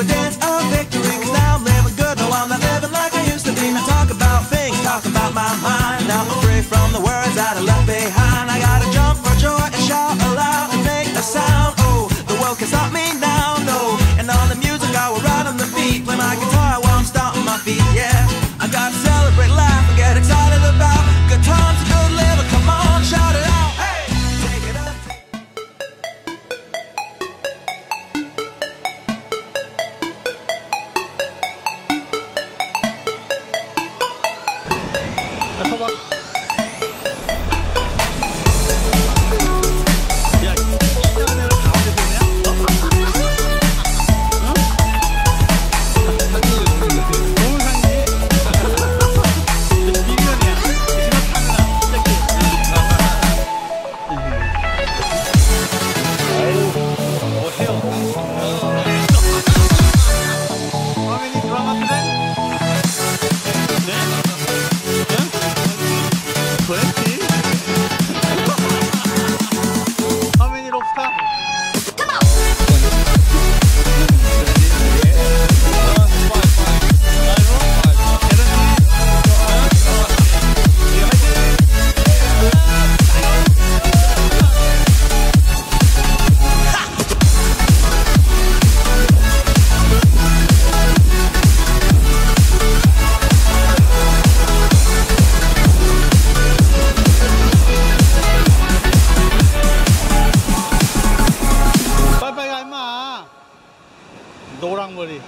dance of victory, 'cause now I'm living good, no I'm not living like I used to be. Now talk about things, talk about my mind. Now I'm free from the words that I left behind. I gotta jump for joy and shout aloud and make a sound. Oh, the world can stop me now, no. And on the music I will ride on the beat, play my guitar while I'm stomping my feet, yeah. I gotta celebrate life and get excited about good times and good living. Come on, shout it out, hey, take it up. 노랑머리.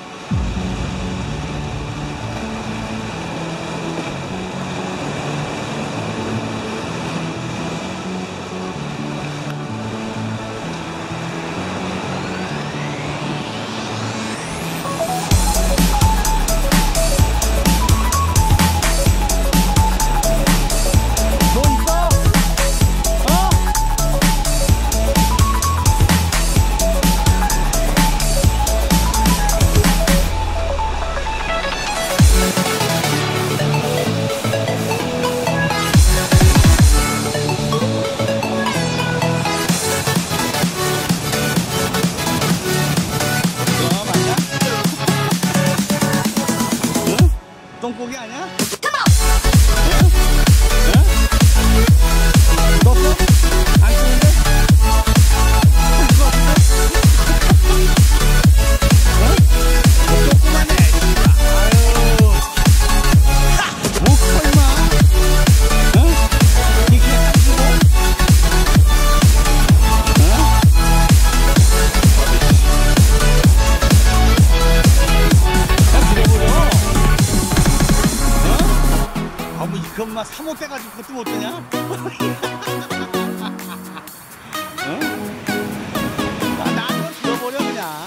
똥고기 아니야? 넣었어? 안 쓰는데? 조그만해. 아유, 뭐 커 임마. 이렇게 해가지고. 그것만 3호 빼가지고 그것도 못 되냐? 응? 나는 죽여버려 그냥.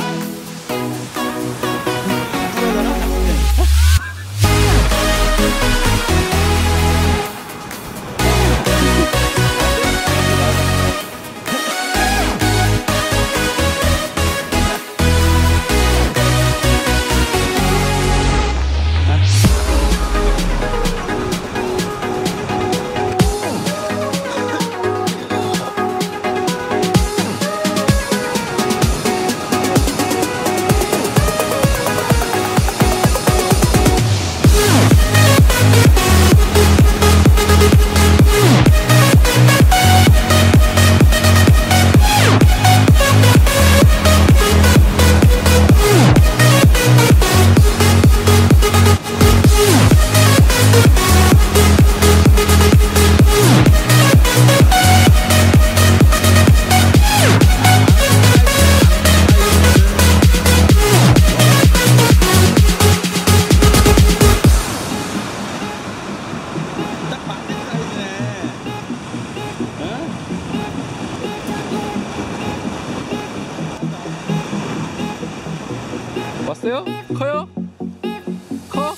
왔어요? 커요? 커?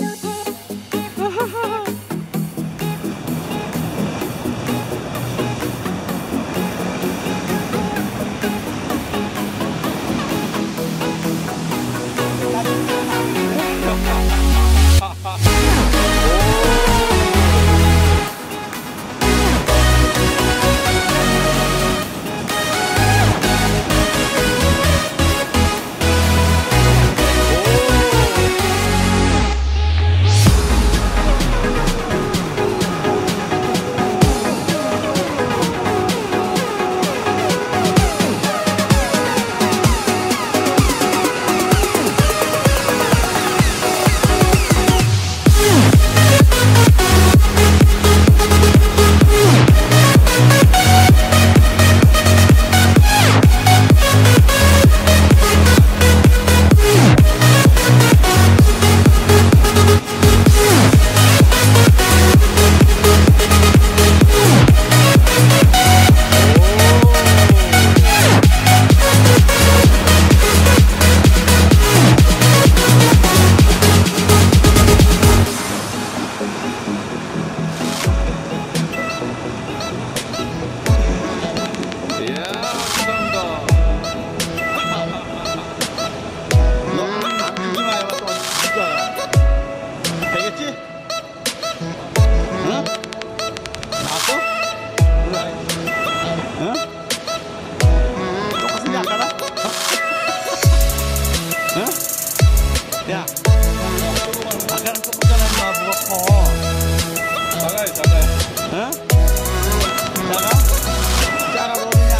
야, 아까랑 똑같잖아, 임마. 뭐가 커? 작아요, 작아요. 어? 작아? 작아버리냐?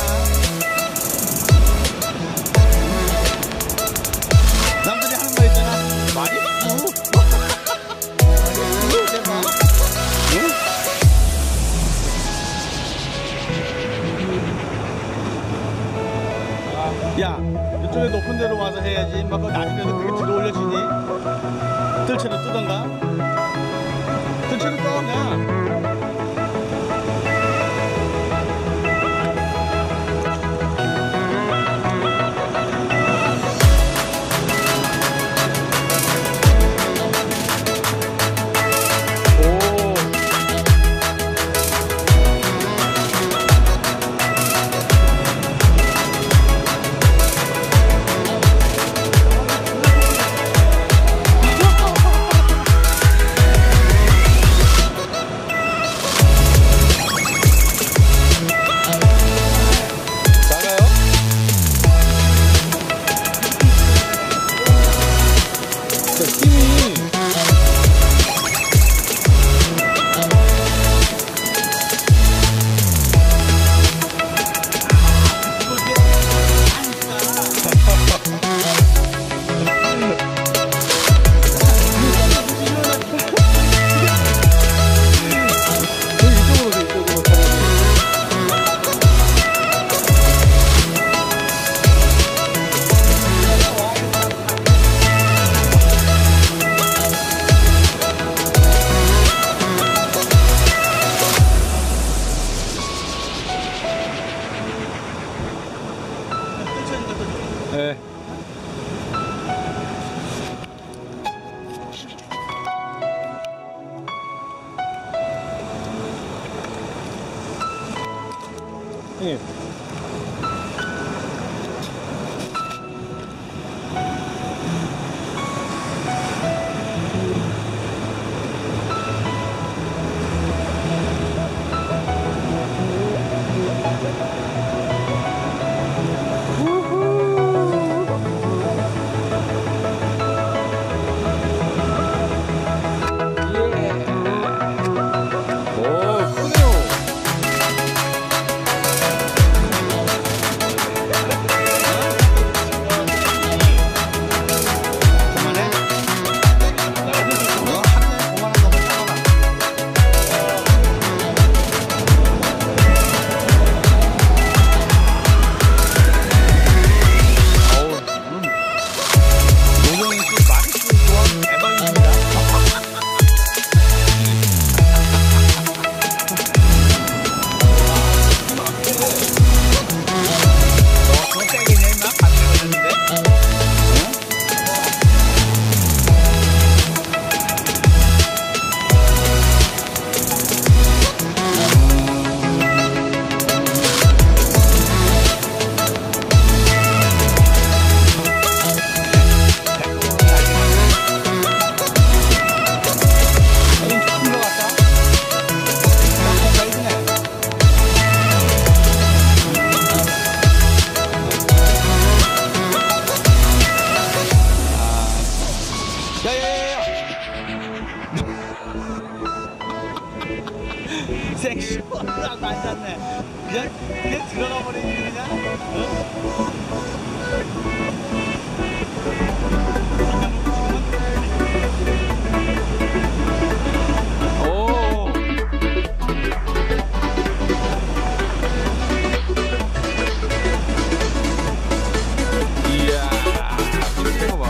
남들이 하는 거 있잖아. 많이 부. 대박. 응? 야, 이쪽에 높은 데로 와서 해야지. 막 그거 낮은데도 그게 뒤로 올려지니? 뜰채로 뜨던가? 뜰채로 떠, 그냥. 네. 형님. 섹시하고 앉았네. 그냥 들어가 버리니 그냥. 오. 이야, 이렇게 봐.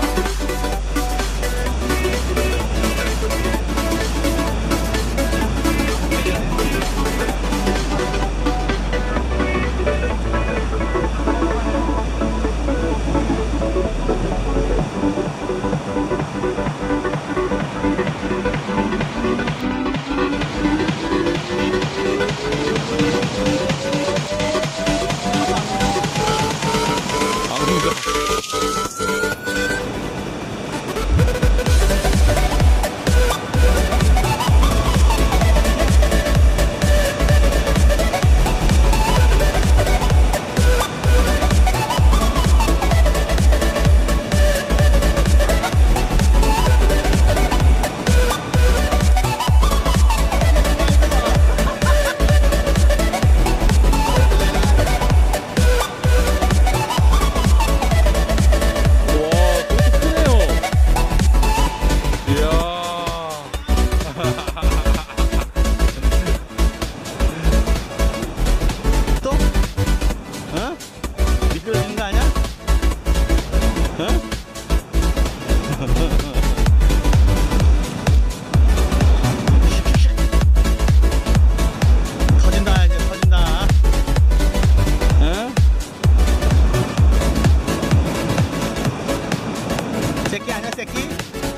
새끼.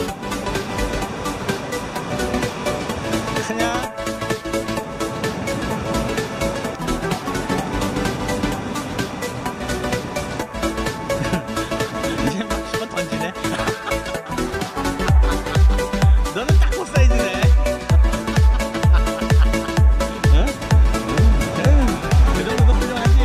그냥. 이제 막 집어 던지네. 너는 딱 그 사이즈네. 응? 그 정도도 훌륭하지.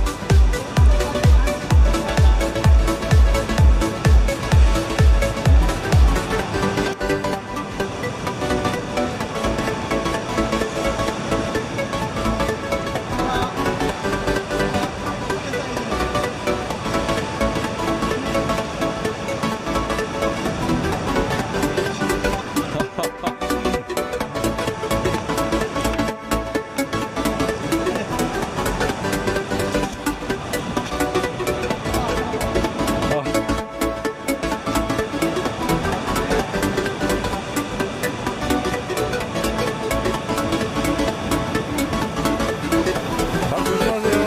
아, 조심하세요.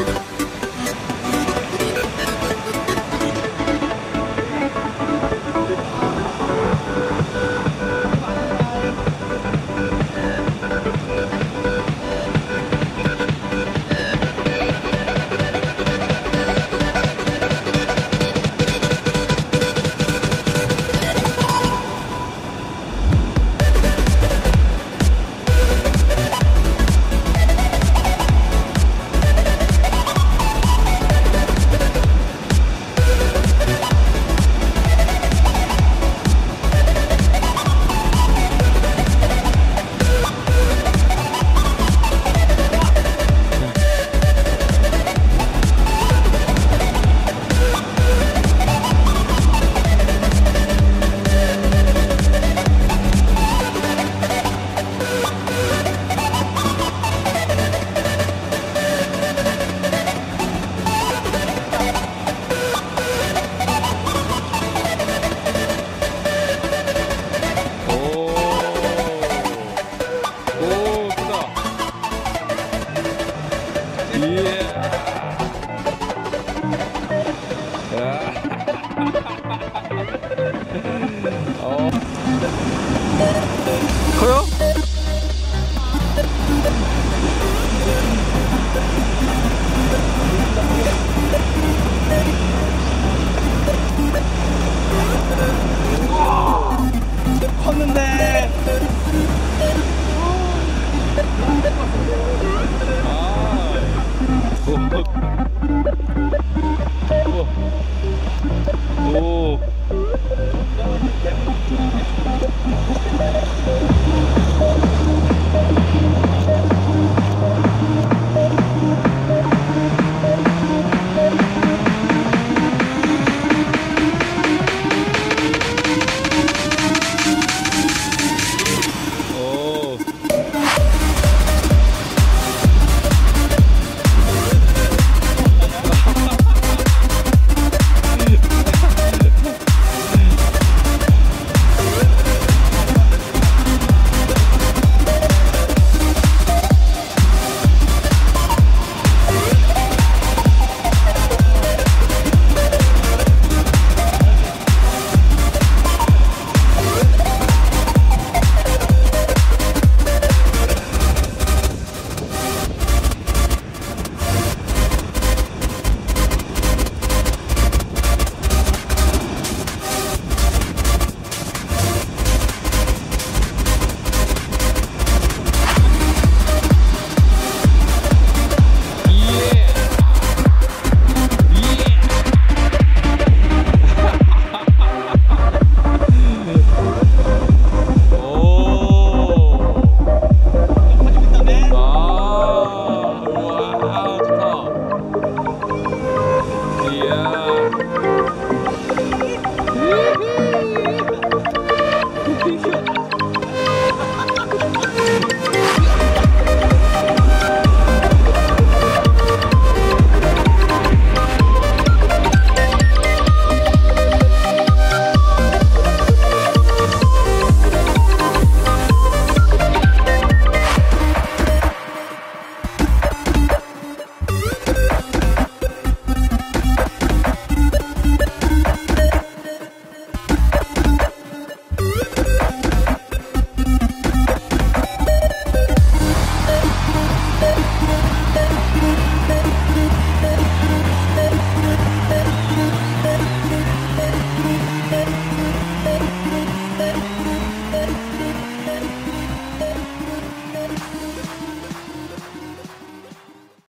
오, 크다. 예. 야. 커요? 컸는데. 오. 오. 이야.